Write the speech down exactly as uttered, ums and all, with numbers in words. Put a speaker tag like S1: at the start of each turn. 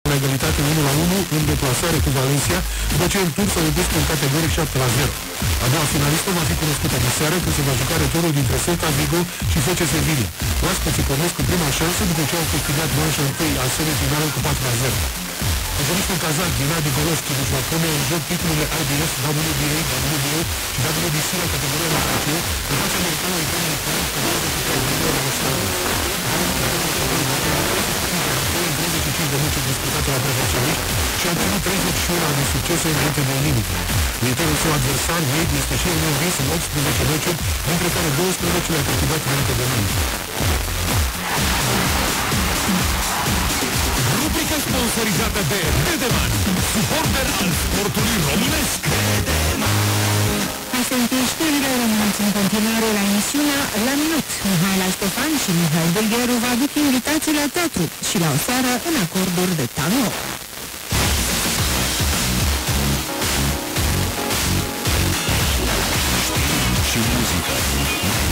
S1: la egalitate unu la unu în deplasare cu Valencia, după ce în tur s-a redus cu un categoric șapte la zero. A doua finalistă va fi cunoscută de seară, când se va juca returul dintre Celta Vigo și F C Sevilla. Oaspeții pornesc cu prima șansă după ce au câștigat manșa întâi a semifinalei cu patru la zero. Fotbalistul kazak Gennady Golovkin își va pune în joc titlurile I B F, W B A, W B O și W B C la categoria F C în fața americanului Tony Khan, pe douăzeci și trei de mii de răsări. În treizeci și cinci de meciuri disputate la profesioniști și a primit treizeci și unu de succese înainte de limită. Viitorul său adversar, Wade, este și el învins în optsprezece meciuri, dintre care douăsprezece le-a câștigat înainte de limită.
S2: Rubrica sponsorizată de Dedeman, suporter al sportului românesc.
S3: Astea sunt știrile, rămâneți în continuare la emisiunea La Minut. Mihaela Ștefan și Mihail Bulgheru vă aduc invitații la teatru și la o seară în acorduri de tango.
S2: Și muzică.